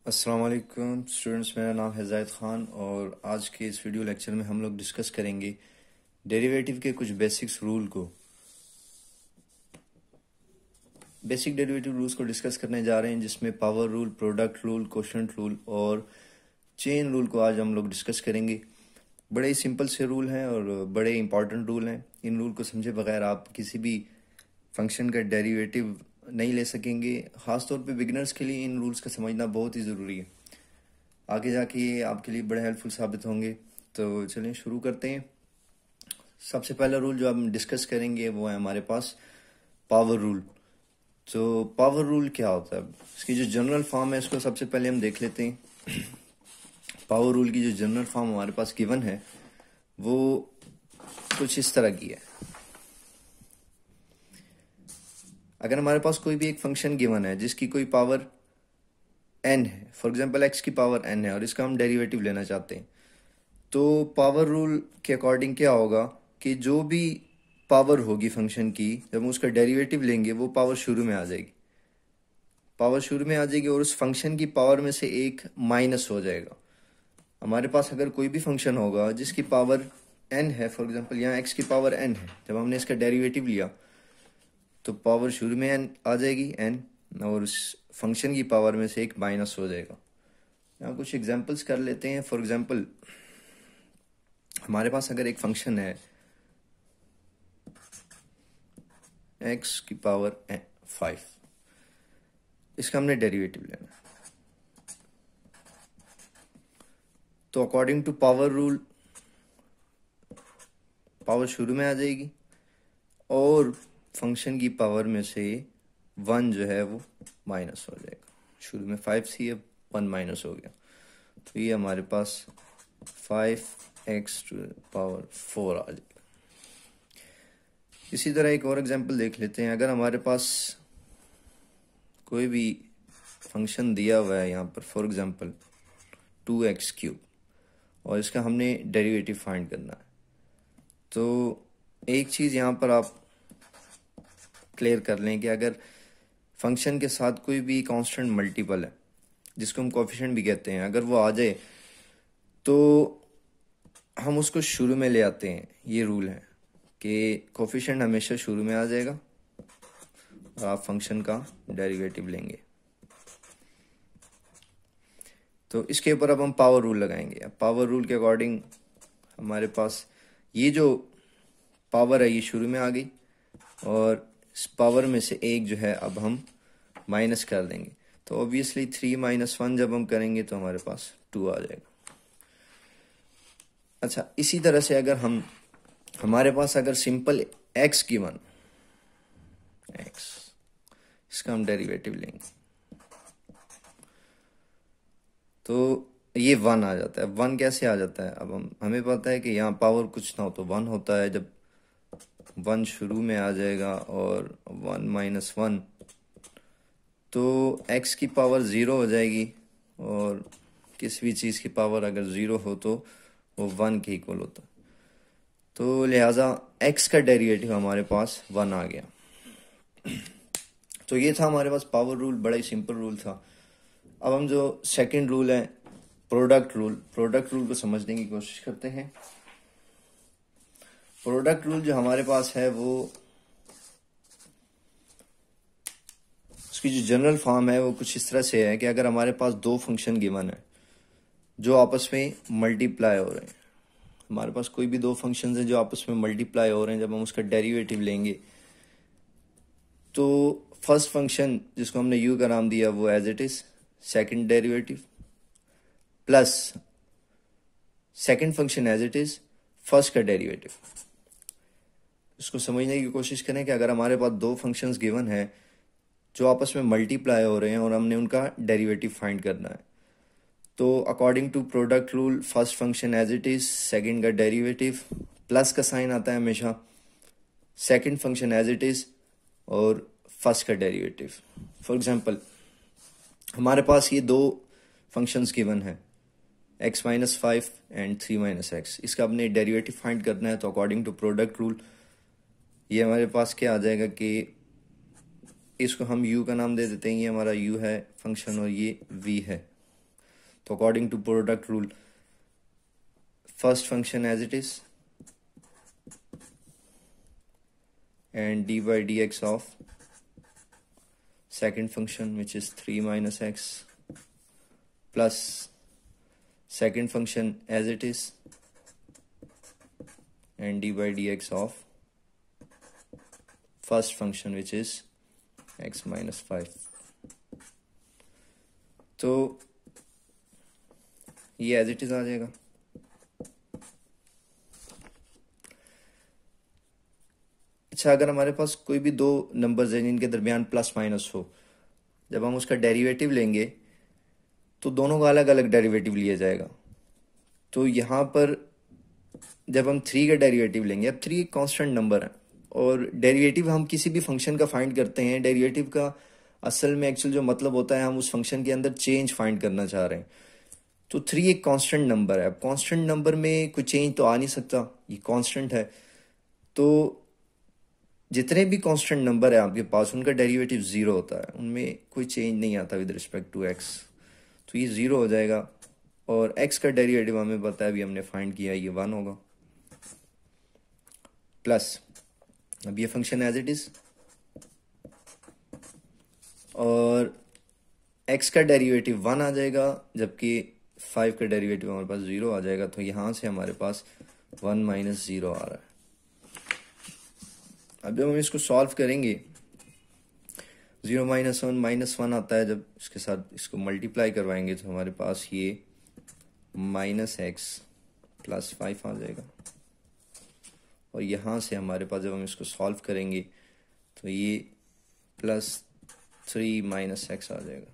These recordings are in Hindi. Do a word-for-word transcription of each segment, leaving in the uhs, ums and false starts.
अस्सलाम वालेकुम स्टूडेंट्स, मेरा नाम है ज़ाहिद ख़ान और आज के इस वीडियो लेक्चर में हम लोग डिस्कस करेंगे डेरिवेटिव के कुछ बेसिक्स रूल को बेसिक डेरिवेटिव रूल्स को डिस्कस करने जा रहे हैं, जिसमें power rule, product rule, quotient rule और चेन रूल को आज हम लोग डिस्कस करेंगे। बड़े ही सिंपल से रूल हैं और बड़े इंपॉर्टेंट रूल हैं। इन रूल को समझे बगैर आप किसी भी फंक्शन का डेरिवेटिव नहीं ले सकेंगे। ख़ासतौर पे बिगिनर्स के लिए इन रूल्स का समझना बहुत ही ज़रूरी है। आगे जाके ये आपके लिए बड़े हेल्पफुल साबित होंगे। तो चलिए शुरू करते हैं। सबसे पहला रूल जो हम डिस्कस करेंगे वो है हमारे पास पावर रूल। तो पावर रूल क्या होता है, इसकी जो जनरल फॉर्म है इसको सबसे पहले हम देख लेते हैं। पावर रूल की जो जनरल फॉर्म हमारे पास गिवन है वो कुछ इस तरह की है। अगर हमारे पास कोई भी एक फंक्शन गिवन है जिसकी कोई पावर एन है, फॉर एग्जांपल एक्स की पावर एन है और इसका हम डेरिवेटिव लेना चाहते हैं, तो पावर रूल के अकॉर्डिंग क्या होगा कि जो भी पावर होगी फंक्शन की, जब हम उसका डेरिवेटिव लेंगे वो पावर शुरू में आ जाएगी पावर शुरू में आ जाएगी और उस फंक्शन की पावर में से एक माइनस हो जाएगा। हमारे पास अगर कोई भी फंक्शन होगा जिसकी पावर एन है, फॉर एग्जांपल यहाँ एक्स की पावर एन है, जब हमने इसका डेरिवेटिव लिया तो पावर शुरू में एन आ जाएगी एन, और उस फंक्शन की पावर में से एक माइनस हो जाएगा। यहाँ कुछ एग्जांपल्स कर लेते हैं। फॉर एग्जांपल हमारे पास अगर एक फंक्शन है एक्स की पावर फाइव, इसका हमने डेरिवेटिव लेना है, तो according to power rule power शुरू में आ जाएगी और फंक्शन की पावर में से वन जो है वो माइनस हो जाएगा। शुरू में फाइव थी, अब वन माइनस हो गया, तो ये हमारे पास five x to power four आ जाएगा। इसी तरह एक और एग्जांपल देख लेते हैं। अगर हमारे पास कोई भी फंक्शन दिया हुआ है यहाँ पर, for example two x cube, और इसका हमने डेरिवेटिव फाइंड करना है, तो एक चीज़ यहाँ पर आप क्लियर कर लें कि अगर फंक्शन के साथ कोई भी कांस्टेंट मल्टीपल है, जिसको हम कोफिशिएंट भी कहते हैं, अगर वो आ जाए तो हम उसको शुरू में ले आते हैं। ये रूल है कि कोफिशिएंट हमेशा शुरू में आ जाएगा और आप फंक्शन का डेरिवेटिव लेंगे। तो इसके ऊपर अब हम पावर रूल लगाएंगे। अब पावर रूल के अकॉर्डिंग हमारे पास ये जो पावर है ये शुरू में आ गई और इस पावर में से एक जो है अब हम माइनस कर देंगे, तो ऑब्वियसली थ्री माइनस वन जब हम करेंगे तो हमारे पास टू आ जाएगा। अच्छा, इसी तरह से अगर हम हमारे पास अगर सिंपल एक्स गिवन एक्स, इसका हम डेरिवेटिव लेंगे तो ये वन आ जाता है। वन कैसे आ जाता है? अब हम हमें पता है कि यहाँ पावर कुछ ना हो तो वन होता है। जब वन शुरू में आ जाएगा और वन माइनस वन, तो एक्स की पावर ज़ीरो हो जाएगी, और किसी भी चीज़ की पावर अगर ज़ीरो हो तो वो वन के इक्वल होता है। तो लिहाजा एक्स का डेरिवेटिव हमारे पास वन आ गया। तो ये था हमारे पास पावर रूल, बड़ा ही सिंपल रूल था। अब हम जो सेकंड रूल है प्रोडक्ट रूल, प्रोडक्ट रूल को समझने की कोशिश करते हैं। प्रोडक्ट रूल जो हमारे पास है वो उसकी जो जनरल फॉर्म है वो कुछ इस तरह से है कि अगर हमारे पास दो फंक्शन गिवन है जो आपस में मल्टीप्लाई हो रहे हैं, हमारे पास कोई भी दो फंक्शन हैं जो आपस में मल्टीप्लाई हो रहे हैं, जब हम उसका डेरिवेटिव लेंगे तो फर्स्ट फंक्शन जिसको हमने यू का नाम दिया वो as it is second derivative, plus second function as it is first का डेरिवेटिव। इसको समझने की कोशिश करें कि अगर हमारे पास दो फंक्शंस गिवन है जो आपस में मल्टीप्लाई हो रहे हैं और हमने उनका डेरिवेटिव फाइंड करना है, तो according to product rule first function as it is, second का डेरिवेटिव, प्लस का साइन आता है हमेशा, second function as it is और फर्स्ट का डेरिवेटिव। फॉर एग्जांपल हमारे पास ये दो फंक्शंस गिवन है x minus five and three minus x, इसका अपने डेरिवेटिव फाइंड करना है। तो अकॉर्डिंग टू प्रोडक्ट रूल ये हमारे पास क्या आ जाएगा कि इसको हम u का नाम दे देते हैं, ये हमारा u है फंक्शन और ये v है। तो according to product rule first function as it is and d by d x of second function which is three minus x plus second function as it is and d by dx of first function which is x minus five. तो ये as it is आ जाएगा. अच्छा, अगर हमारे पास कोई भी दो नंबर्स हैं जिनके दरमियान प्लस माइनस हो, जब हम उसका डेरिवेटिव लेंगे तो दोनों का अलग अलग डेरिवेटिव लिया जाएगा. तो यहाँ पर जब हम थ्री का डेरिवेटिव लेंगे, अब थ्री एक कांस्टेंट नंबर है और डेरिवेटिव हम किसी भी फंक्शन का फाइंड करते हैं, डेरिवेटिव का असल में एक्चुअल जो मतलब होता है हम उस फंक्शन के अंदर चेंज फाइंड करना चाह रहे हैं. तो थ्री एक कांस्टेंट नंबर है. अब कांस्टेंट नंबर में कोई चेंज तो आ नहीं सकता, ये कांस्टेंट है. तो जितने भी कांस्टेंट नंबर है आपके पास उनका डेरिवेटिव जीरो होता है, उनमें कोई चेंज नहीं आता विद रिस्पेक्ट टू एक्स. तो ये जीरो हो जाएगा और एक्स का डेरिवेटिव हमें पता है, अभी हमने फाइंड किया, ये वन होगा. प्लस अब ये फंक्शन एज इट इज और एक्स का डेरिवेटिव वन आ जाएगा जबकि फाइव का डेरिवेटिव हमारे पास जीरो आ जाएगा. तो यहां से हमारे पास वन माइनस जीरो आ रहा है. अब जब हम इसको सॉल्व करेंगे, zero minus one minus one आता है, जब इसके साथ इसको मल्टीप्लाई करवाएंगे तो हमारे पास ये माइनस एक्स प्लस फाइव आ जाएगा. और यहाँ से हमारे पास जब हम इसको सॉल्व करेंगे तो ये प्लस थ्री माइनस एक्स आ जाएगा.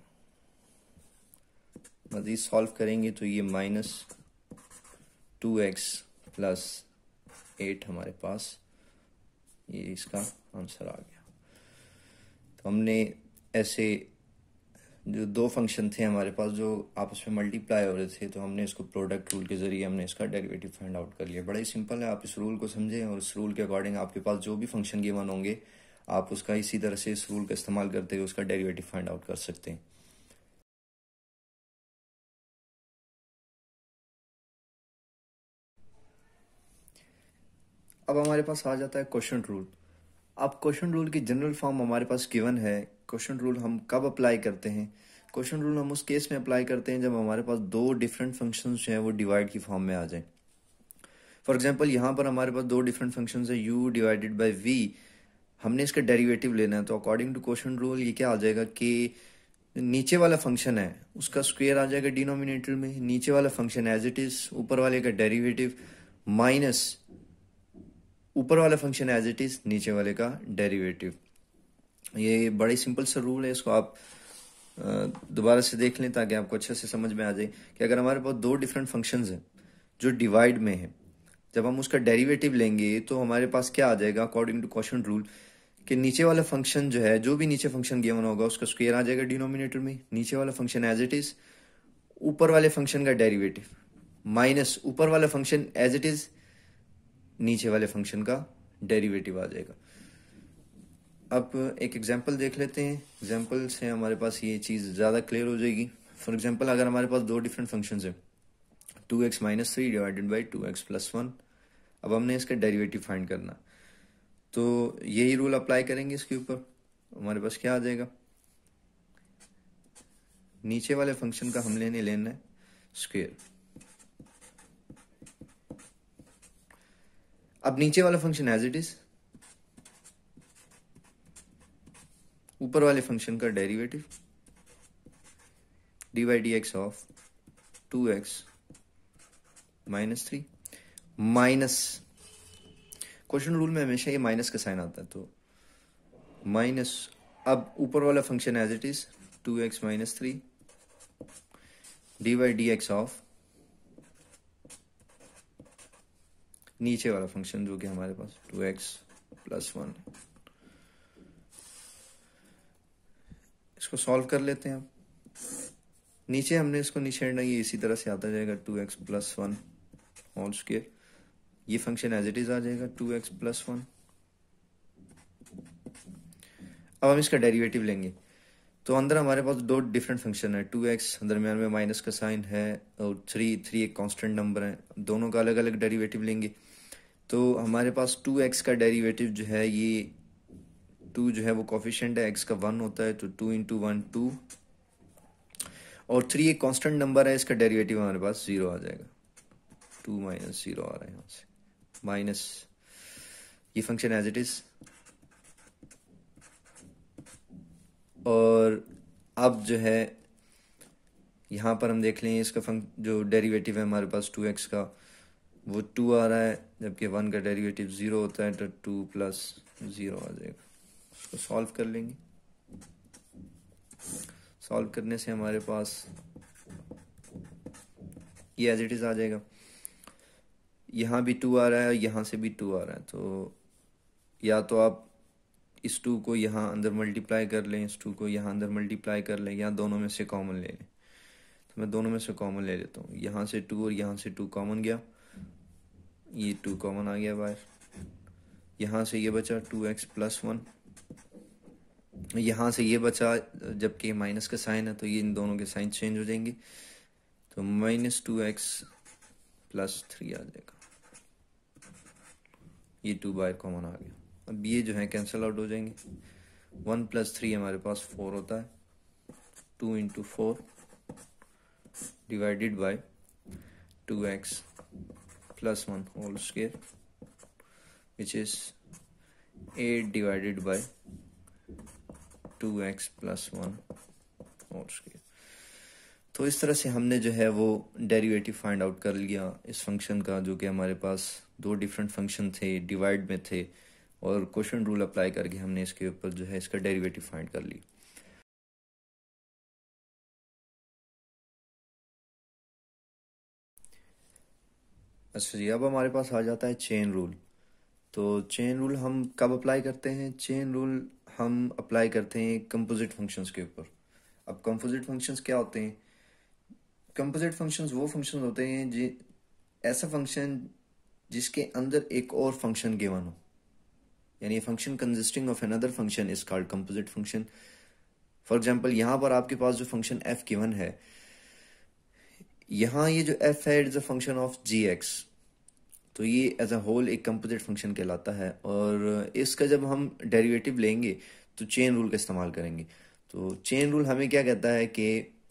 मज़ीद सॉल्व करेंगे तो ये minus two x plus eight हमारे पास, ये इसका आंसर आ गया. तो हमने ऐसे जो दो फंक्शन थे हमारे पास जो आपस में मल्टीप्लाई हो रहे थे, तो हमने इसको प्रोडक्ट रूल के जरिए हमने इसका डेरिवेटिव फाइंड आउट कर लिया. बड़ा ही सिंपल है, आप इस रूल को समझें और इस रूल के अकॉर्डिंग आपके पास जो भी फंक्शन गिवन होंगे आप उसका इसी तरह से इस रूल का इस्तेमाल करते हुए उसका डेरिवेटिव फाइंड आउट कर सकते हैं. अब हमारे पास आ जाता है क्वेश्चन रूल. अब क्वेश्चन रूल की जनरल फॉर्म हमारे पास गिवन है. क्वेश्चन रूल हम कब अप्लाई करते हैं? क्वेश्चन रूल हम उस केस में अप्लाई करते हैं जब हमारे पास दो डिफरेंट फंक्शंस जो हैं वो डिवाइड की फॉर्म में आ जाएं. फॉर एग्जांपल यहाँ पर हमारे पास दो डिफरेंट फंक्शंस है, u डिवाइडेड बाय v. हमने इसका डेरिवेटिव लेना है, तो अकॉर्डिंग टू क्वेश्चन रूल ये क्या आ जाएगा कि नीचे वाला फंक्शन है उसका स्क्वायर आ जाएगा डिनोमिनेटर में, नीचे वाला फंक्शन एज इट इज, ऊपर वाले का डेरिवेटिव माइनस ऊपर वाला फंक्शन एज इट इज, नीचे वाले का डेरिवेटिव. ये बड़ी सिंपल सा रूल है, इसको आप दोबारा से देख लें ताकि आपको अच्छे से समझ में आ जाए कि अगर हमारे पास दो डिफरेंट फंक्शंस हैं जो डिवाइड में है, जब हम उसका डेरिवेटिव लेंगे तो हमारे पास क्या आ जाएगा अकॉर्डिंग टू क्वेश्चन रूल कि नीचे वाला फंक्शन जो है, जो भी नीचे फंक्शन गिवन होगा उसका स्क्वायर आ जाएगा डिनोमिनेटर में, नीचे वाला फंक्शन एज इट इज, ऊपर वाले फंक्शन का डेरिवेटिव माइनस ऊपर वाला फंक्शन एज इट इज, नीचे वाले फंक्शन का डेरिवेटिव आ जाएगा. अब एक एग्जांपल देख लेते हैं, एग्जांपल से हमारे पास ये चीज़ ज़्यादा क्लियर हो जाएगी. फॉर एग्जांपल अगर हमारे पास दो डिफरेंट फंक्शंस हैं, two x minus three divided by two x plus one. अब हमने इसका डेरिवेटिव फाइंड करना, तो यही रूल अप्लाई करेंगे इसके ऊपर. हमारे पास क्या आ जाएगा, नीचे वाले फंक्शन का हम लेने लेना है स्क्वायर. अब नीचे वाला फंक्शन एज इट इज, ऊपर वाले फंक्शन का derivative d by d x of two x minus three minus, question rule में हमेशा ये माइनस का साइन आता है, तो माइनस. अब ऊपर वाला function as it is two x minus three d by d x of नीचे वाला फंक्शन जो कि हमारे पास टू एक्स प्लस वन. इसको सॉल्व कर लेते हैं. अब नीचे हमने इसको निछेड़ना, ये इसी तरह से आता जाएगा two x plus one whole square. ये फंक्शन एज इट इज आ जाएगा टू एक्स प्लस वन. अब हम इसका डेरिवेटिव लेंगे, तो अंदर हमारे पास दो डिफरेंट फंक्शन है, टू एक्स दरमियान में माइनस का साइन है और थ्री थ्री एक कांस्टेंट नंबर है, दोनों का अलग अलग डेरिवेटिव लेंगे। तो हमारे पास टू एक्स का डेरिवेटिव जो है, ये टू जो है वो कोफिशिएंट है, एक्स का वन होता है, तो टू इंटू वन टू, और थ्री एक कांस्टेंट नंबर है, इसका डेरिवेटिव हमारे पास जीरो आ जाएगा। टू माइनस जीरो आ रहा है यहाँ से, माइनस ये फंक्शन एज इट इज। और अब जो है यहाँ पर हम देख लें इसका फंक जो डेरिवेटिव है हमारे पास टू एक्स का, वो टू आ रहा है, जबकि वन का डेरिवेटिव जीरो होता है, तो टू प्लस जीरो आ जाएगा। उसको सॉल्व कर लेंगे। सॉल्व करने से हमारे पास ये एज इट इज आ जाएगा। यहाँ भी टू आ रहा है, यहाँ से भी टू आ रहा है, तो या तो आप इस टू को यहाँ अंदर मल्टीप्लाई कर लें, इस टू को यहाँ अंदर मल्टीप्लाई कर लें, या दोनों में से कॉमन ले लें। तो मैं दोनों में से कॉमन ले लेता हूँ। यहाँ से टू और यहाँ से टू कॉमन गया, ये टू कॉमन आ गया बाहर। यहाँ से ये बचा टू एक्स प्लस वन, यहाँ से ये बचा, जबकि माइनस का साइन है तो ये इन दोनों के साइन चेंज हो जाएंगे, तो minus two x plus three आ जाएगा। ये टू बाहर कॉमन आ गया। अब ये जो है कैंसिल आउट हो जाएंगे। वन प्लस थ्री हमारे पास फोर होता है, two into four divided by two x plus one whole square, which is eight divided by two x plus one whole square. तो इस तरह से हमने जो है वो डेरिवेटिव फाइंड आउट कर लिया इस फंक्शन का, जो कि हमारे पास दो डिफरेंट फंक्शन थे, डिवाइड में थे, और क्वोशिएंट रूल अप्लाई करके हमने इसके ऊपर जो है इसका डेरिवेटिव फाइंड कर लिया। अच्छा जी, अब हमारे पास आ जाता है चेन रूल। तो चेन रूल हम कब अप्लाई करते हैं? चेन रूल हम अप्लाई करते हैं कंपोजिट फंक्शंस के ऊपर। अब कंपोजिट फंक्शंस क्या होते हैं? कंपोजिट फंक्शंस वो फंक्शंस होते हैं जी ऐसा फंक्शन जिसके अंदर एक और फंक्शन गिवन हो, यानी function consisting of another function is called composite function. For example यहाँ पर आपके पास जो फंक्शन एफ गिवन है, यहाँ ये जो एफ है is a function of g x, तो ये एज अ होल एक कंपोजिट फंक्शन कहलाता है। और इसका जब हम डेरिवेटिव लेंगे तो चेन रूल का इस्तेमाल करेंगे। तो चेन रूल हमें क्या कहता है कि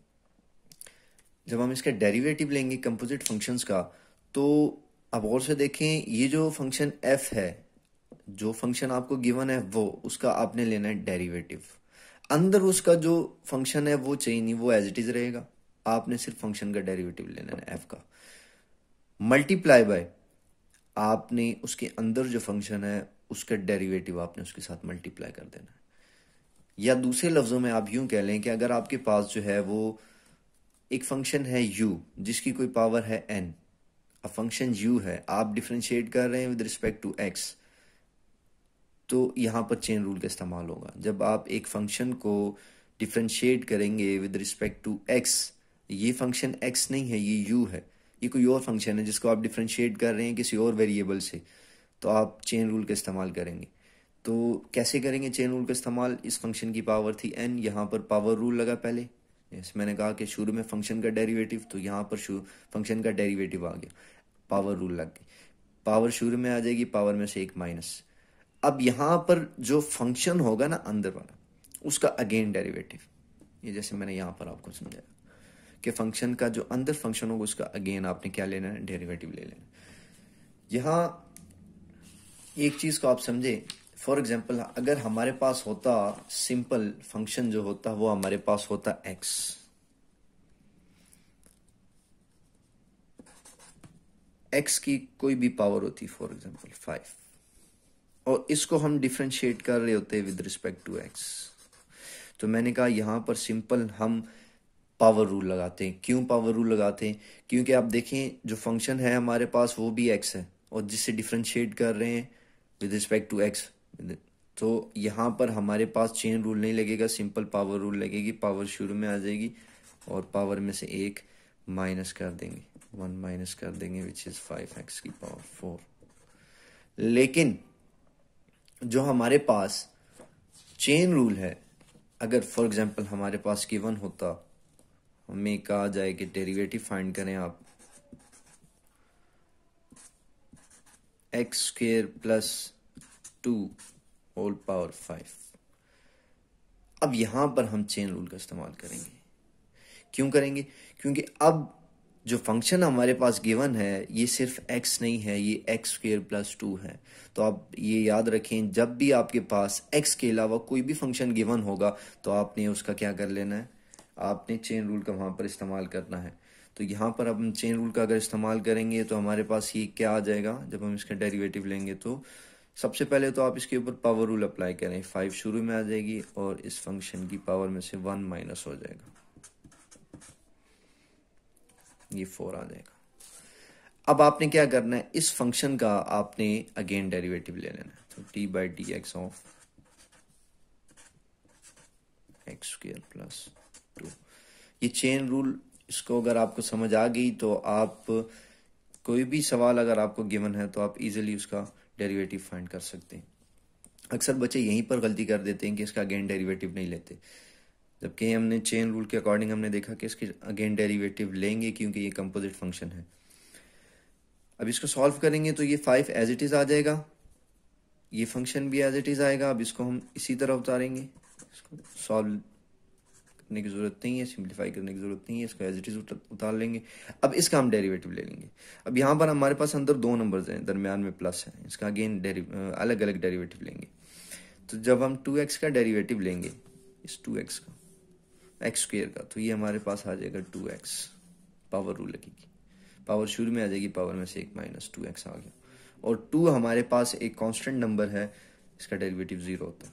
जब हम इसका डेरिवेटिव लेंगे कंपोजिट फंक्शंस का, तो अब और से देखें, ये जो फंक्शन एफ है, जो फंक्शन आपको गिवन है वो उसका आपने लेना है डेरिवेटिव। अंदर उसका जो फंक्शन है वो चाहिए नहीं, वो एज इट इज रहेगा, आपने सिर्फ फंक्शन का डेरिवेटिव लेना है एफ का। मल्टीप्लाई बाय आपने उसके अंदर जो फंक्शन है उसका डेरिवेटिव आपने उसके साथ मल्टीप्लाई कर देना है। या दूसरे लफ्जों में आप यूं कह लें कि अगर आपके पास जो है वो एक फंक्शन है u जिसकी कोई पावर है n, अब फंक्शन u है, आप डिफरेंशिएट कर रहे हैं विद रिस्पेक्ट टू x, तो यहां पर चेन रूल का इस्तेमाल होगा। जब आप एक फंक्शन को डिफरेंशिएट करेंगे विद रिस्पेक्ट टू x, ये फंक्शन x नहीं है, ये u है, ये कोई और फंक्शन है जिसको आप डिफरेंशिएट कर रहे हैं किसी और वेरिएबल से, तो आप चेन रूल का इस्तेमाल करेंगे। तो कैसे करेंगे चेन रूल का इस्तेमाल? इस फंक्शन की पावर थी n, यहाँ पर पावर रूल लगा पहले। yes, मैंने कहा कि शुरू में फंक्शन का डेरिवेटिव, तो यहाँ पर फंक्शन का डेरिवेटिव आ गया, पावर रूल लग गई, पावर शुरू में आ जाएगी, पावर में से एक माइनस। अब यहाँ पर जो फंक्शन होगा ना अंदर वाला, उसका अगेन डेरिवेटिव, ये जैसे मैंने यहाँ पर आपको समझाया कि फंक्शन का जो अंदर फंक्शन होगा उसका अगेन आपने क्या लेना है, डेरिवेटिव ले लेना। यहाँ एक चीज को आप समझे, फॉर एग्जाम्पल अगर हमारे पास होता सिंपल फंक्शन जो होता वो हमारे पास होता x, x की कोई भी पावर होती फॉर एग्जाम्पल फाइव, और इसको हम डिफरेंशिएट कर रहे होते विद रिस्पेक्ट टू x, तो मैंने कहा यहां पर सिंपल हम पावर रूल लगाते हैं। क्यों पावर रूल लगाते हैं? क्योंकि आप देखें जो फंक्शन है हमारे पास वो भी x है, और जिससे डिफरेंशिएट कर रहे हैं विद रिस्पेक्ट टू x, तो यहाँ पर हमारे पास चेन रूल नहीं लगेगा, सिंपल पावर रूल लगेगी। पावर शुरू में आ जाएगी और पावर में से एक माइनस कर देंगे, वन माइनस कर देंगे, विच इज फाइव एक्स की पावर फोर। लेकिन जो हमारे पास चेन रूल है अगर फॉर एग्जांपल हमारे पास गिवन होता, हमें कहा जाए कि डेरिवेटिव फाइंड करें आप x square plus two whole power five. अब यहां पर हम चेन रूल का इस्तेमाल करेंगे। क्यों करेंगे? क्योंकि अब जो फंक्शन हमारे पास गिवन है ये सिर्फ x नहीं है, ये एक्स स्क्वेयर प्लस टू है। तो आप ये याद रखें, जब भी आपके पास x के अलावा कोई भी फंक्शन गिवन होगा तो आपने उसका क्या कर लेना है, आपने चेन रूल का वहां पर इस्तेमाल करना है। तो यहाँ पर अब हम चेन रूल का अगर इस्तेमाल करेंगे तो हमारे पास ये क्या आ जाएगा, जब हम इसका डेरिवेटिव लेंगे तो सबसे पहले तो आप इसके ऊपर पावर रूल अप्लाई करें, फाइव शुरू में आ जाएगी और इस फंक्शन की पावर में से वन माइनस हो जाएगा, ये फोर आ जाएगा। अब आपने क्या करना है, इस फंक्शन का आपने अगेन डेरिवेटिव ले लेना है। तो d by d x of x square plus two, ये चेन रूल, इसको अगर आपको समझ आ गई तो आप कोई भी सवाल अगर आपको गिवन है तो आप इजीली उसका डेरिवेटिव फाइंड कर सकते हैं। अक्सर बच्चे यहीं पर गलती कर देते हैं कि इसका अगेन डेरिवेटिव नहीं लेते, जबकि हमने चेन रूल के अकॉर्डिंग हमने देखा कि इसके अगेन डेरिवेटिव लेंगे क्योंकि ये कंपोजिट फंक्शन है। अब इसको सॉल्व करेंगे तो ये फाइव एज इट इज आ जाएगा, ये फंक्शन भी एज इट इज आएगा। अब इसको हम इसी तरह उतारेंगे, इसको सॉल्व करने की जरूरत नहीं है, सिंप्लीफाई करने की जरूरत नहीं है, इसको एज इट इज उतार लेंगे। अब इसका हम डेरिवेटिव ले लेंगे। अब यहाँ पर हमारे पास अंदर दो नंबर्स हैं, दरमियान में प्लस है, इसका अगेन अलग अलग डेरिवेटिव लेंगे। तो जब हम टू एक्स का डेरिवेटिव लेंगे, इस टू एक्स का, एक्स स्क्वेयर का, तो ये हमारे पास आ जाएगा टू एक्स, पावर रूल लगेगी, पावर शुरू में आ जाएगी, पावर में से एक माइनस टू एक्स आ गया। और टू हमारे पास एक कांस्टेंट नंबर है, इसका डेरिवेटिव जीरो होता है।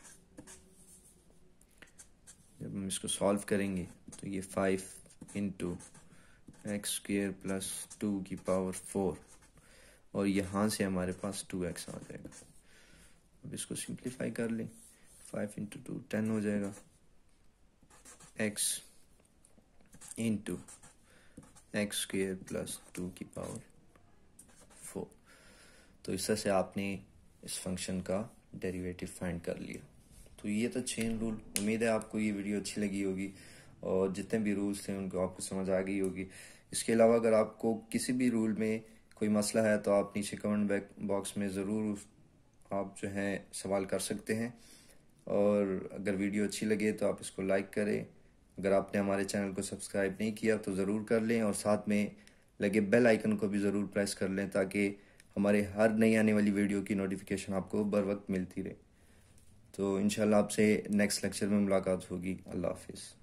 जब हम इसको सॉल्व करेंगे तो ये five into x square plus two की पावर फोर, और यहाँ से हमारे पास टू एक्स आ जाएगा। अब इसको सिंप्लीफाई कर लें, फाइव इंटू टू टेन हो जाएगा, x into x square plus two की पावर फोर। तो इस तरह से आपने इस फंक्शन का डेरिवेटिव फाइंड कर लिया। तो ये तो चेन रूल। उम्मीद है आपको ये वीडियो अच्छी लगी होगी और जितने भी रूल्स थे उनको आपको समझ आ गई होगी। इसके अलावा अगर आपको किसी भी रूल में कोई मसला है तो आप नीचे कमेंट बॉक्स में ज़रूर आप जो है सवाल कर सकते हैं। और अगर वीडियो अच्छी लगे तो आप इसको लाइक करें। अगर आपने हमारे चैनल को सब्सक्राइब नहीं किया तो ज़रूर कर लें, और साथ में लगे बेल आइकन को भी ज़रूर प्रेस कर लें ताकि हमारे हर नई आने वाली वीडियो की नोटिफिकेशन आपको बर वक्त मिलती रहे। तो इंशाल्लाह आपसे नेक्स्ट लेक्चर में मुलाकात होगी। अल्लाह हाफिज़।